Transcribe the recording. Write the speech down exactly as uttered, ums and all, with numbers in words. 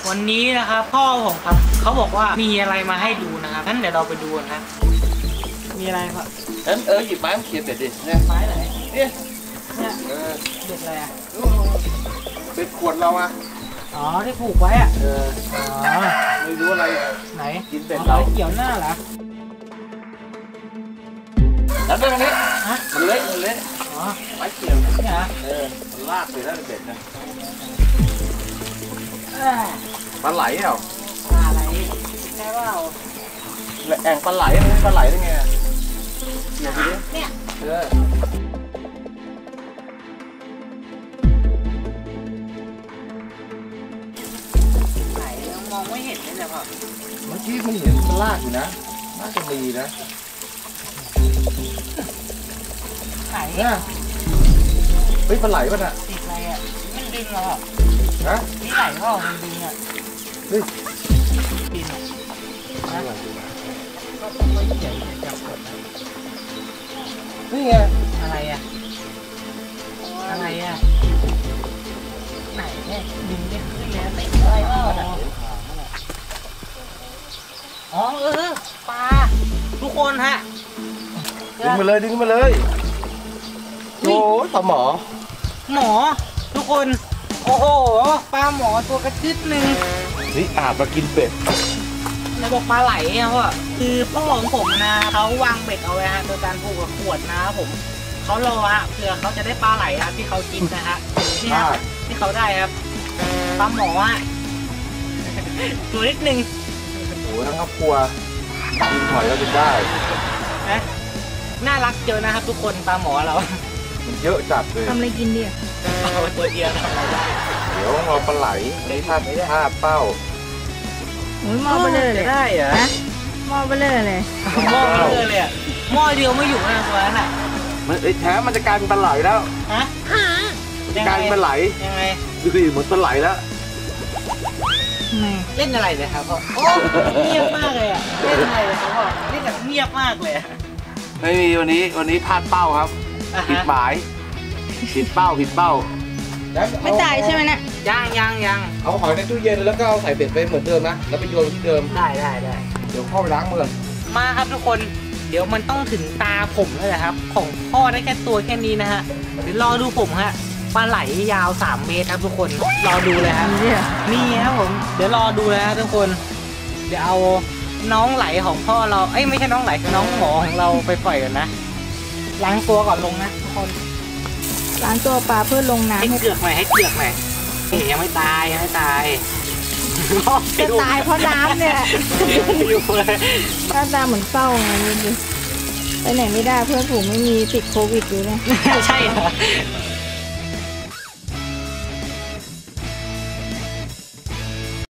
วันนี้นะครับพ่อผมครับเขาบอกว่ามีอะไรมาให้ดูนะครับงั้นเดี๋ยวเราไปดูกันครับมีอะไรครับเออเออหยิบไม้มาเขียนเบ็ดดิเนี่ยไม้ไหนเนี่ยเนี่ยเออเบ็ดอะไรอ่ะเบ็ดขวดเราอ่ะอ๋อที่ผูกไว้อ่ะเอออ๋อไม่รู้อะไรไหนกินเบ็ดเราเกี่ยวหน้าเหรอแล้วด้วยตรงนี้ฮะมันเละมันเละอ๋อไม้เกี่ยวเนี่ยเออมันลากไปแล้วเบ็ดนะปลาไหลเหรอปลาไหลใช่เปล่าแอ่งปลาไหลมันปลาไหลได้ไงเนี่ยเนี่ยเออไหนมองไม่เห็นเลยเนี่ยพ่อเมื่อกี้มันเห็นมันลากอยู่นะน่าจะมีนะไหนเนี่ยเฮ้ยปลาไหลป่ะน่ะติดอะไรอ่ะมันดึงเหรอฮะนี่ไหลเปล่ามันดึงอ่ะเฮ้ยดินอะไรก็ต้องไม่เกี่ยวกับจับกดนะนี่ไงอะไรอ่ะอะไรอ่ะไหนเนี่ยดึงไม่ขึ้นเลยติดอะไรเปล่าอ๋อเออปลาทุกคนฮะดึงมาเลยดึงมาเลยโอ้ปลาหมอหมอทุกคนโอ้โหปลาหมอตัวกระจิดหนึ่งนี่อาบมากินเป็ดในบอกปลาไหลอะว่าคือพ่อของผมนะเขาวางเบ็ดเอาไว้ฮะโดยการผูกกับขวดนะผมเขารอฮะเผื่อเขาจะได้ปลาไหลฮะที่เขากินนะฮะนี่ฮะที่เขาได้ครับปลาหมอฮะตัวนิดนึงโอ้ทั้งครอบครัวกินหอยแล้วจะได้นะน่ารักเยอะนะครับทุกคนปลาหมอเรามันเยอะจัดเลยทำอะไรกินดิเอาตัวเดียวทำอะไรได้เดี๋ยวเราปลาไหลได้ท่าท่าเป้าหม้อเบลอเลยได้เหรอหม้อเบลอเลยหม้อเบลอเลยอ่ะหม้อเดียวไม่อยู่นะตัวนั้นอ่ะมันไอ้แท้มันจะกลายเป็นปลาไหลแล้วฮะกลายเป็นปลาไหลยังไงดูสิเหมือนปลาไหลแล้วเล่นอะไรเนี่ยครับพ่อโอ้เงียบมากเลยอ่ะเล่นอะไรเลยครับพ่อเล่นแบบเงียบมากเลยไม่มีวันนี้วันนี้พลาดเป้าครับผิดหมายผิดเป้าผิดเป้าไม่ตายใช่ไหมเนี่ยยังยังยังเอาหอยในตู้เย็นแล้วก็เอาใส่เบ็ดไปเหมือนเดิมนะแล้วไปโยนที่เดิมได้ได้ได้เดี๋ยวพ่อไปล้างมือมาครับทุกคนเดี๋ยวมันต้องถึงตาผมแล้วนะครับของพ่อได้แค่ตัวแค่นี้นะฮะเดี๋ยวรอดูผมฮะปลาไหลยาวสามเมตรครับทุกคนรอดูเลยครับนี่ครับผมเดี๋ยวรอดูเลยครับทุกคนเดี๋ยวเอาน้องไหลของพ่อเราเอ้ยไม่ใช่น้องไหลน้องหมอของเราไปปล่อยกันนะล้างตัวก่อนลงนะทุกคนล้างตัวปลาเพื่อลงน้ำให้เกลือกหน่อยให้เกลือกหน่อยยังไม่ตายยังไม่ตายจะตายเพราะน้ำเนี่ยหน้าตาเหมือนเศร้าไงดูดิไปไหนไม่ได้เพื่อนผมไม่มีติดโควิดอยู่เนี่ยใช่เหรอ